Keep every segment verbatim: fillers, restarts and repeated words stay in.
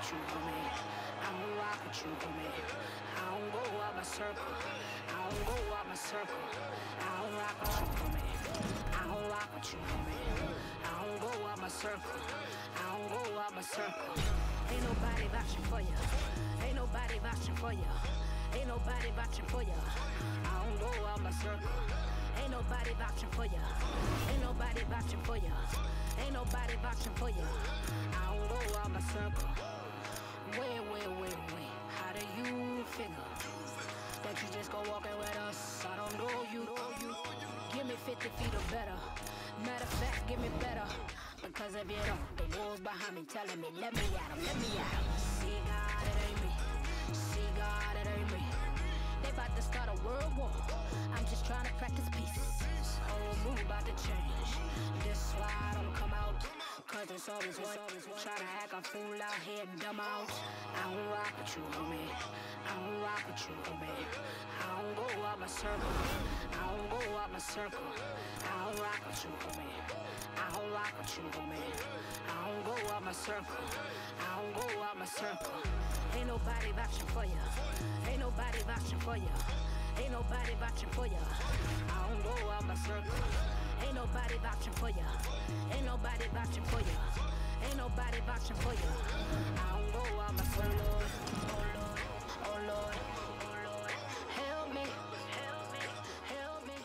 with you, homie. I don't rock with you, homie. I don't go out my circle. I don't go out my circle. I don't rock with you, homie. I don't rock with you, homie. I don't go out my circle. I don't go out my circle. Ain't nobody vouching for you. Ain't nobody vouching for you. Ain't nobody vouching for you. I don't go out my circle. Ain't nobody vouching for you. Ain't nobody vouching for you. Ain't nobody vouching for you. I don't go out my circle. Wait, wait, wait, wait. How do you figure that you just go walking with us? I don't know you. Give me fifty feet or better. Matter of fact, give me better. Because if you don't, the wolves behind me telling me, let me at 'em, let me at 'em. See God, it ain't me. See God, it ain't me. They about to start a world war. I'm just trying to practice peace. Whole mood about to change. This why I don't come out. Cause it's always what try to act a fool out here and dumb out. I don't rock with you, homie. I don't rock with you, homie. I don't go out my circle. I don't go out my circle. I don't rock with you, homie. I don't rock with you, homie. I don't go out my circle. I don't go out my circle. Ain't nobody vouching for you. Ain't nobody vouching for you. Ain't nobody vouching for you. I don't go out my circle. Ain't nobody vouching for you. Ain't nobody vouching for you. Ain't nobody vouching for you. I don't go out my circle. Oh Lord, oh Lord, oh Lord, help me, help me, help me.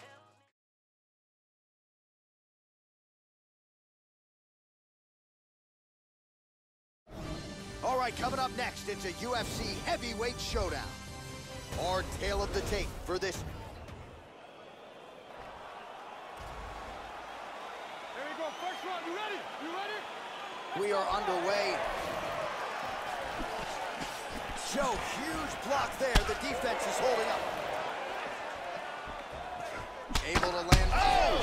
All right, coming up next, it's a U F C heavyweight showdown. Our tale of the tape for this. There we go, first round, you ready? You ready? We are underway. Joe, huge block there. The defense is holding up. Able to land. Oh!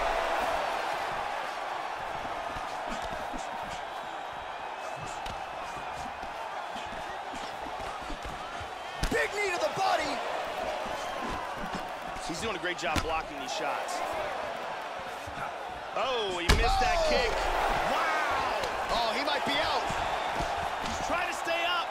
Big knee to the body. He's doing a great job blocking these shots. Oh, he missed oh. that kick. Wow! Oh, he might be out. He's trying to stay up.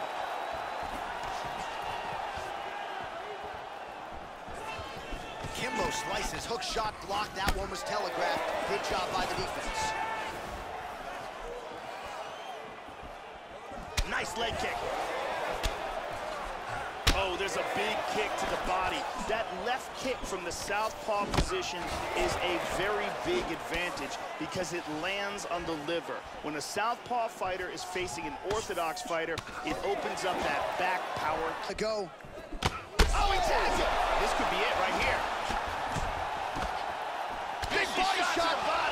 Kimbo slices, hook shot blocked. That one was telegraphed. Good job by the defense. Nice leg kick. Oh, there's a big kick to the body. That left kick from the southpaw position is a very big advantage because it lands on the liver. When a southpaw fighter is facing an orthodox fighter, it opens up that back power. To go. Oh, he tags it. This could be it right here. Big body shot. shot. Body.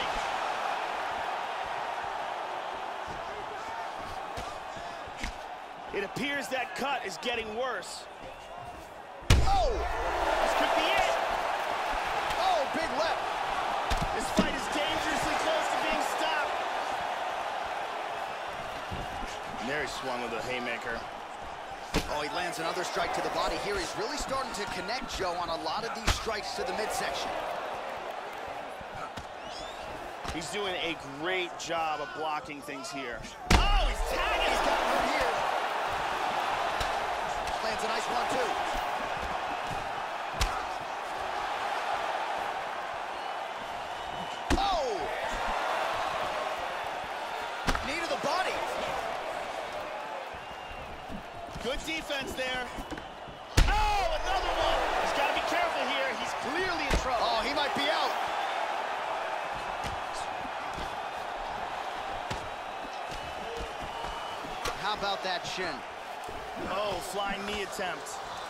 It appears that cut is getting worse. Oh! This could be it. Oh, big left. This fight is dangerously close to being stopped. And there he swung with a haymaker. Oh, he lands another strike to the body here. He's really starting to connect, Joe, on a lot of these strikes to the midsection. He's doing a great job of blocking things here. Oh, he's tagging. He's got room here. Lands a nice one, too. Oh! Knee to the body. Good defense there. Oh, another one. He's got to be careful here. He's clearly in trouble. Oh, he might be out. How about that shin? Oh, flying knee attempt.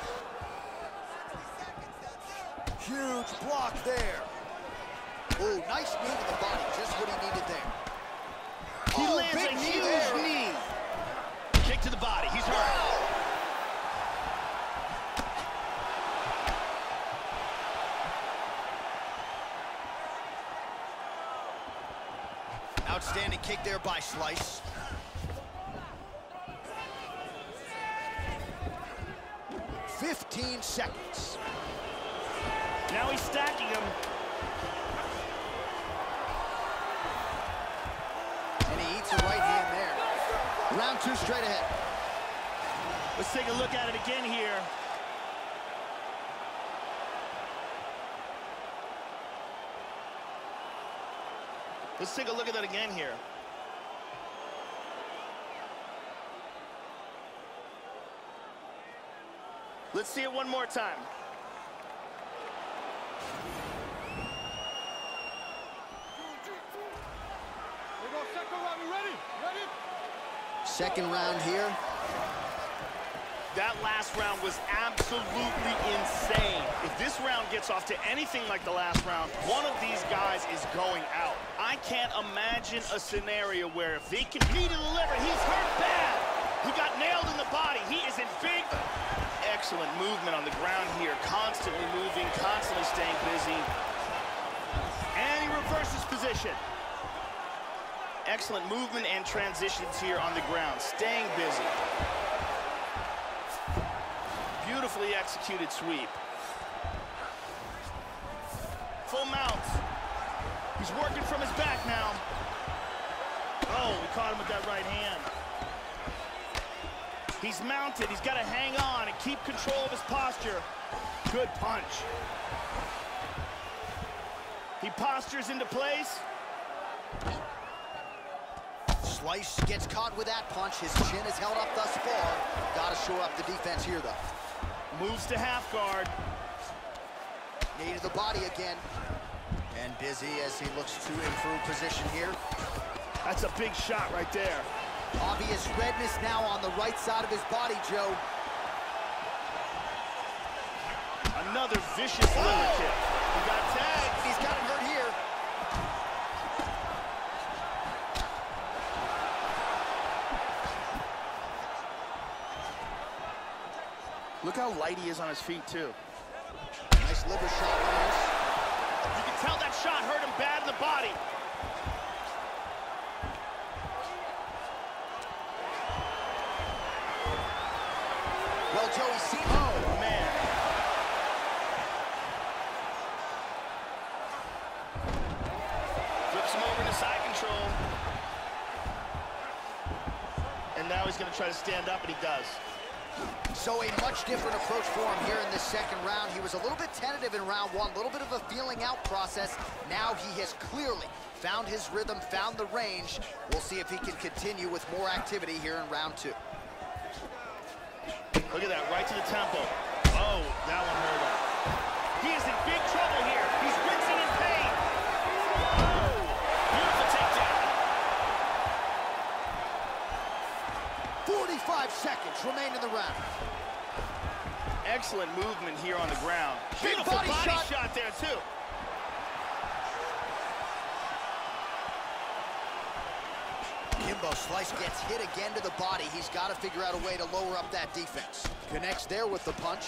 Huge block there. Oh, nice knee to the body. Just what he needed there. He oh, lands big a knee huge there. knee. Kick to the body. He's hurt. Wow. Outstanding kick there by Slice. fifteen seconds. Now he's stacking him. And he eats a right hand there. Round round two straight ahead. Let's take a look at it again here. Let's take a look at that again here. Let's see it one more time. We go second round. You ready? Ready? Second round here. That last round was absolutely insane. If this round gets off to anything like the last round, one of these guys is going out. I can't imagine a scenario where if they compete in the liver, he's hurt bad. He got nailed in the body. He is in big... Excellent movement on the ground here. Constantly moving, constantly staying busy. And he reverses position. Excellent movement and transitions here on the ground. Staying busy. Beautifully executed sweep. Full mount. He's working from his back now. Oh, we caught him with that right hand. He's mounted. He's got to hang on and keep control of his posture. Good punch. He postures into place. Slice gets caught with that punch. His chin is held up thus far. Got to shore up the defense here, though. Moves to half guard. Knee to the body again. And busy as he looks to improve position here. That's a big shot right there. Obvious redness now on the right side of his body, Joe. Another vicious oh! liver kick. He got tagged. He's got him hurt here. Look how light he is on his feet, too. Nice liver shot, Lance. You can tell that shot hurt him bad in the body. Well, Joey, see. Oh, man. Flips him over into side control. And now he's going to try to stand up, and he does. So a much different approach for him here in this second round. He was a little bit tentative in round one, a little bit of a feeling out process. Now he has clearly found his rhythm, found the range. We'll see if he can continue with more activity here in round two. Look at that, right to the temple. Oh, that one hurt him. He is in big trouble here. He's wincing in pain. Oh, beautiful takedown. forty-five seconds remain in the round. Excellent movement here on the ground. Big Beautiful body, body shot. shot there, too. Kimbo Slice gets hit again to the body. He's got to figure out a way to lower up that defense. Connects there with the punch.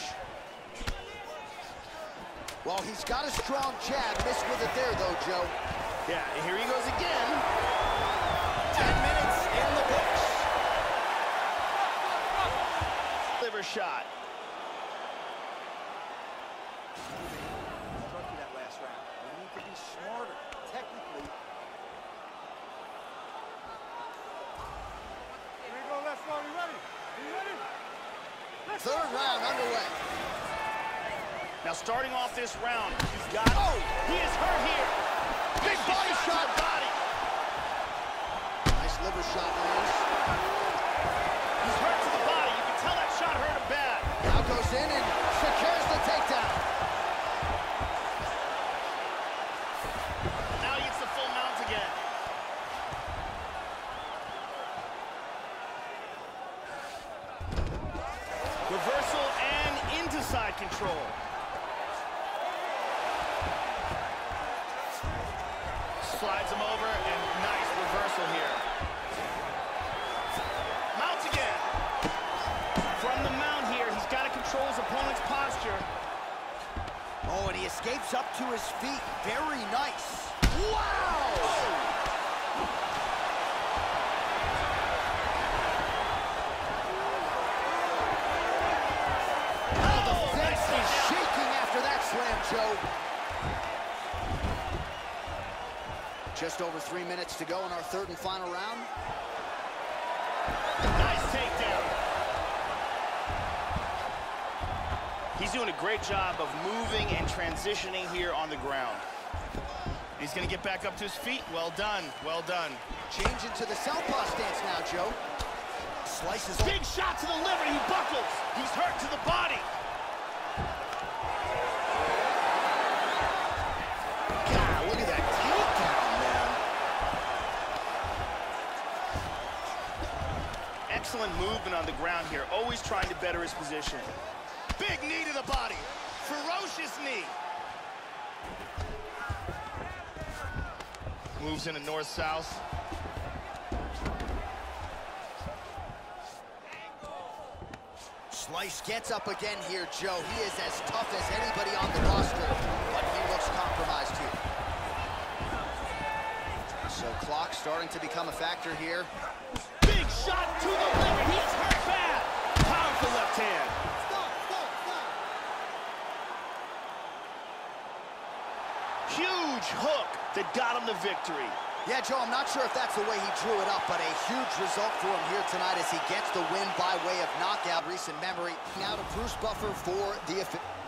Well, he's got a strong jab. Missed with it there, though, Joe. Yeah, and here he goes again. Ten minutes in the books. Liver shot. Struck you that last round. You need to be smarter, technically. Here we go, last round. You ready? You ready? Let's Third go. round underway. Now, starting off this round, you've got... Oh! He is hurt here. Big body shot. To the body. Nice liver shot, Lance. He's hurt to the body. You can tell that shot hurt him bad. Now goes in and secures the takedown. Now he gets the full mount again. Reversal and into side control. Slides him over, and nice reversal here. Mounts again. From the mount here, he's got to control his opponent's posture. Oh, and he escapes up to his feet. Very nice. Wow! Oh, the fence is shaking after that slam, Joe. Just over three minutes to go in our third and final round. He's doing a great job of moving and transitioning here on the ground. He's going to get back up to his feet. Well done, well done. Change into the southpaw stance now, Joe. Slices. Big shot to the liver, he buckles. He's hurt to the body. God, look at that takedown, man. Excellent movement on the ground here, always trying to better his position. Big knee to the body, ferocious knee. Moves into north-south. Slice gets up again here, Joe. He is as tough as anybody on the roster, but he looks compromised here. So clock starting to become a factor here. Big shot to the liver. He is hurt bad. Powerful left hand. Stop, stop, stop. Huge hook that got him the victory. Yeah, Joe, I'm not sure if that's the way he drew it up, but a huge result for him here tonight as he gets the win by way of knockout. Recent memory. Now to Bruce Buffer for the